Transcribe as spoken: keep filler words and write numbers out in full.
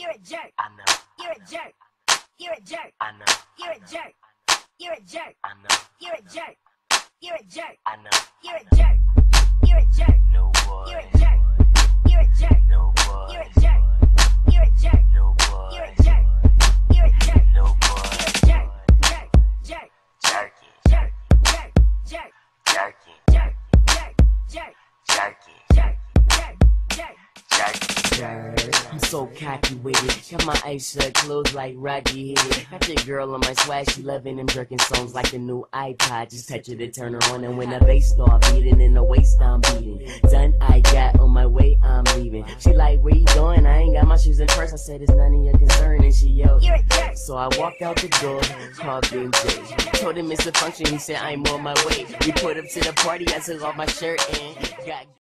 You're a jerk. I know. You're a jerk. You're a jerk. I know. You're a jerk. You're a jerk. I know. You're a jerk. You're a jerk. I know. You're a jerk. You're a jerk. No boy. You're a jerk. You're a jerk. No boy. You're a jerk. You're a jerk. No boy. You're a jerk. You're a jerk. No You're boy. a jerk. Jerk. Jerk. Jerky. Jerk. Jerk. Jerk. Jerky. Jerk. Jerk. Jerk. Jerky. Jerk. Jerk. Jerk. Jerky. I'm so cocky with it. Got my eyes shut, closed like Rocky hit it. Got your girl on my swag, she loving them jerking songs like the new iPod. Just touch it to turn her on, and when the bass start beating in the waist I'm beating. Done, I got on my way, I'm leaving. She like, where you going? I ain't got my shoes in purse. I said it's none of your concern, and she yelled. You're a jerk. So I walked out the door, called Ben J. Told him it's a function, he said I'm on my way. We put up to the party, I took off my shirt and got